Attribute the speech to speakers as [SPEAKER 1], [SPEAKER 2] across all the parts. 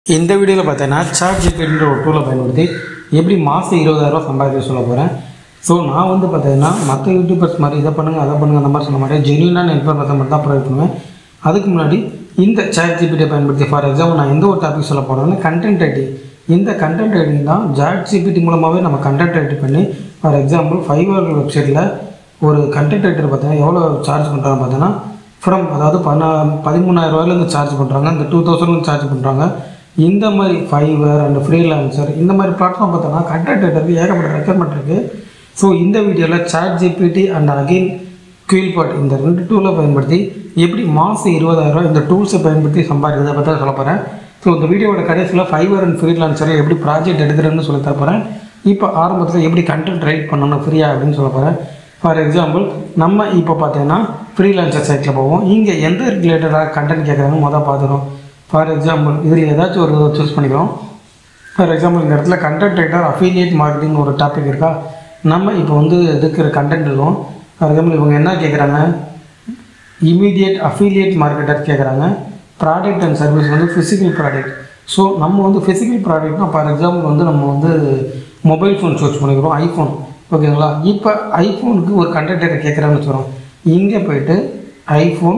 [SPEAKER 1] இந்த வீடியோவில் பார்த்தீங்கன்னா ChatGPT ஒரு டூலை பயன்படுத்தி எப்படி மாதம் 20,000 சம்பாதிக்க சொல்ல போகிறேன். ஸோ நான் வந்து பார்த்தீங்கன்னா மற்ற யூடியூபர்ஸ் மாதிரி இதை பண்ணுங்கள் அதை பண்ணுங்கள் அந்த மாதிரி சொல்ல மாட்டேன். ஜென்யூனான இன்ஃபர்மேஷன் மட்டும் தான் ப்ரொவைட் பண்ணுவேன். அதுக்கு முன்னாடி இந்த ChatGPT பயன்படுத்தி ஃபார் எக்ஸாம்பிள் நான் எந்த ஒரு டாபிக் சொல்ல போகிறேன்னா கண்டென்ட் ரைட்டிங். இந்த கண்டென்ட் ரைட்டிங் தான் ChatGPT மூலமாகவே நம்ம கண்டென்ட் ரைட்டிங் பண்ணி ஃபார் எக்ஸாம்பிள் Fiverr வெப்சைட்டில் ஒரு கண்டென்ட் ரைட்டர் பார்த்தீங்கன்னா எவ்வளோ சார்ஜ் பண்ணுறாங்க பார்த்தீங்கன்னா ஃப்ரம் அதாவது 13,000 சார்ஜ் பண்ணுறாங்க, இந்த 2,000 சார்ஜ் பண்ணுறாங்க. இந்த மாதிரி Fiverr அண்ட் ஃப்ரீலான்சர் இந்த மாதிரி பிளாட்ஃபார்ம் பார்த்தோன்னா கண்டென்ட் ரைட்டருக்கு ஏகப்பட்ட ரெக்கமெண்ட் இருக்குது. ஸோ இந்த வீடியோவில் ChatGPT அண்ட் அகெயின் குயில்பாட் இந்த ரெண்டு டூலை பயன்படுத்தி எப்படி மாதம் 20,000 இந்த டூல்ஸை பயன்படுத்தி சம்பாதிக்கிறதை பற்றி சொல்ல போகிறேன். ஸோ இந்த வீடியோவோட கடைசியில் Fiverr அண்ட் ஃப்ரீலான்சரை எப்படி ப்ராஜெக்ட் எடுக்கிறேன்னு சொல்லி தரப்போகிறேன். இப்போ ஆரம்பத்தில் எப்படி கண்டென்ட் ரைட் பண்ணணும் ஃப்ரீயாக அப்படின்னு சொல்ல போகிறேன். ஃபார் எக்ஸாம்பிள் நம்ம இப்போ பார்த்தீங்கன்னா ஃப்ரீலான்சர் சைட்டில் போவோம். இங்கே எந்த ரிலேட்டடாக கண்டென்ட் கேட்குறாங்கன்னு மொதல் பார்த்துடும். ஃபார் எக்ஸாம்பிள் இதில் ஏதாச்சும் ஒரு சூஸ் பண்ணிக்கிறோம். ஃபார் எக்ஸாம்பிள் இந்த இடத்துல கண்டென்ட் ரைட்டர் அஃபிலியேட் மார்க்கெட்டிங் ஒரு டாபிக் இருக்கா, நம்ம இப்போ வந்து இருக்கிற கண்டென்ட் இருக்கும். ஃபார் எக்ஸாம்பிள் இவங்க என்ன கேட்குறாங்க, இமீடியட் அஃபிலியேட் மார்க்கெட்டர் கேட்குறாங்க. ப்ராடக்ட் அண்ட் சர்வீஸ் வந்து ஃபிசிக்கல் ப்ராடக்ட். ஸோ நம்ம வந்து ஃபிசிக்கல் ப்ராடக்ட்னா ஃபார் எக்ஸாம்பிள் வந்து நம்ம வந்து மொபைல் ஃபோன் சூஸ் பண்ணிக்கிறோம், ஐஃபோன். ஓகேங்களா, இப்போ ஐஃபோனுக்கு ஒரு கண்டென்ட் ரைட்டர் கேட்குறான்னு வச்சுக்கிறோம். இங்கே போய்ட்டு ஐஃபோன்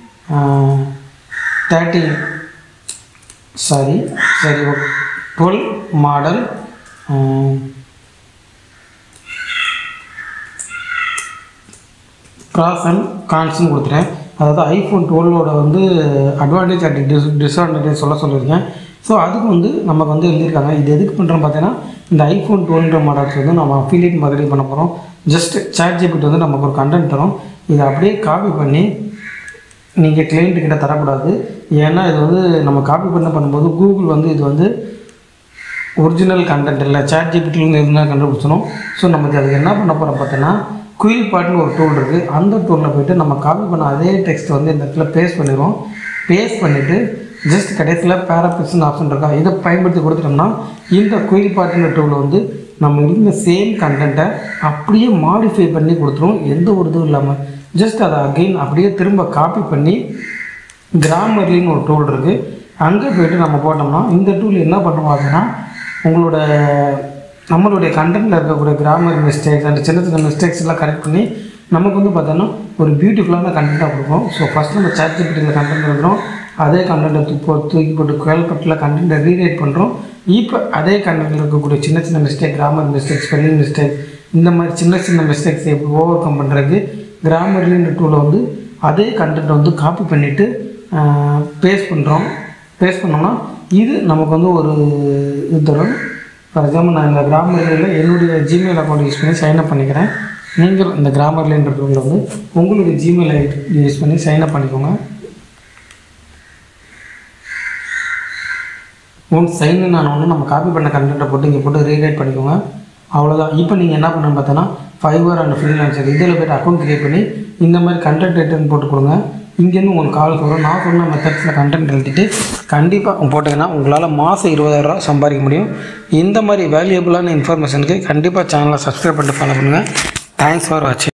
[SPEAKER 1] 12 மாடல் ப்ராஸ் அண்ட் கான்ஸ்ன்னு கொடுத்துட்டேன். அதாவது ஐஃபோன் 12ஓட வந்து அட்வான்டேஜ் அண்ட் டிஸ்அட்வான்டேஜ் சொல்லியிருக்கேன். ஸோ அதுக்கு வந்து நமக்கு வந்து எழுதியிருக்காங்க. இது எதுக்கு பண்ணுறோம் பார்த்தீங்கன்னா இந்த ஐஃபோன் 12 மாடல்ஸ் வந்து நம்ம அஃபிலியேட் மார்க்கெட்டிங் பண்ண போகிறோம். ஜஸ்ட் ChatGPT வந்து நமக்கு ஒரு கண்டென்ட் தரும். இதை அப்படியே காப்பி பண்ணி நீங்கள் கிளைண்ட்டுக்கிட்ட தரக்கூடாது. ஏன்னா இது வந்து நம்ம காப்பி பண்ணும்போது கூகுள் வந்து இது வந்து ஒரிஜினல் கண்டென்ட் இல்லை, ChatGPTலேருந்து இருந்தால் கண்டுபிடிச்சணும். ஸோ நமக்கு அதுக்கு என்ன பண்ண போகிறோம் பார்த்தீங்கன்னா குயில்பாட்னு ஒரு டூல் இருக்குது. அந்த டூலில் போய்ட்டு நம்ம காப்பி பண்ண அதே டெக்ஸ்ட் வந்து இந்த இடத்துல பேஸ்ட் பண்ணிடுவோம். பேஸ்ட் பண்ணிவிட்டு ஜஸ்ட் கடைசியில் பேராபிக்ஸ்னு ஆப்ஷன் இருக்கா, இதை பயன்படுத்தி கொடுத்துட்டோம்னா இந்த குயில்பாட்னு டூலில் வந்து நம்ம இருந்த சேம் கண்டென்ட்டை அப்படியே மாடிஃபை பண்ணி கொடுத்துரும். எந்த ஒரு இதுவும் இல்லாமல் ஜஸ்ட் அதை அகெயின் அப்படியே திரும்ப காப்பி பண்ணி கிராமர்லின்னு ஒரு டூல் இருக்குது, அங்கே போய்ட்டு நம்ம போட்டோம்னா இந்த டூல் என்ன பண்ணுறோம் அப்படின்னா நம்மளுடைய கண்டென்ட்டில் இருக்கக்கூடிய கிராமர் மிஸ்டேக்ஸ் அண்ட் சின்ன சின்ன மிஸ்டேக்ஸ் எல்லாம் கரெக்ட் பண்ணி நமக்கு வந்து பார்த்தோன்னா ஒரு பியூட்டிஃபுல்லான கண்டென்ட்டாக கொடுக்கும். ஸோ ஃபஸ்ட் நம்ம ChatGPTயில் கண்டென்ட் எழுதுகிறோம், அதே கண்டென்ட்டை தூக்கி போட்டு குயல்பட்டில் கண்டென்ட்டை ரீரைட் பண்ணுறோம். இப்போ அதே கண்டென்ட்டில் இருக்கக்கூடிய சின்ன சின்ன mistake, grammar mistake, spelling mistake, இந்த மாதிரி சின்ன சின்ன மிஸ்டேக்ஸ் எப்படி ஓவர் கம் பண்ணுறதுக்கு கிராமர்லின்ற டூலை வந்து அதே கண்டென்ட்டை வந்து காப்பி பண்ணிவிட்டு பேஸ்ட் பண்ணுறோம். பேஸ்ட் பண்ணோம்னா இது நமக்கு வந்து ஒரு இது தரும். ஃபார் எக்ஸாம்பிள் நான் இந்த கிராமர்லியில் என்னுடைய ஜிமெயில் அக்கௌண்ட் யூஸ் பண்ணி சைன்அப் பண்ணிக்கிறேன். நீங்கள் இந்த கிராமர்லின்ற டூலில் வந்து உங்களுடைய ஜிமெயில் ஐடி யூஸ் பண்ணி சைன்அப் பண்ணிக்கோங்க. ஒன்ஸ் சைன் ஆனோன்னு நம்ம காப்பி பண்ண கண்டென்ட்டை போட்டு இங்கே போட்டு ரீரைட் பண்ணிக்கோங்க. அவ்வளோதான். இப்போ நீங்கள் என்ன பண்ணணும்னு பார்த்தோன்னா Fiverr அண்ட் ஃப்ரீலான்சர் இதில் போய்ட்டு அக்கௌண்ட் க்ரியேட் பண்ணி இந்த மாதிரி கண்டென்ட் ரைட்டர்னு போட்டு கொடுங்க. இங்கேருந்து உங்களுக்கு கால் வரும். நான் சொன்ன மெத்தட்ஸில் கண்டென்ட் எழுதிட்டு கண்டிப்பாக போட்டிங்கன்னா உங்களால் மாதம் 20,000 சம்பாதிக்க முடியும். இந்த மாதிரி வேல்யூபிளான இன்ஃபர்மேஷனுக்கு கண்டிப்பாக சேனலை சப்ஸ்கிரைப் பண்ணிட்டு ஃபாலோ பண்ணுங்கள். தேங்க்ஸ் ஃபார் வாட்சிங்.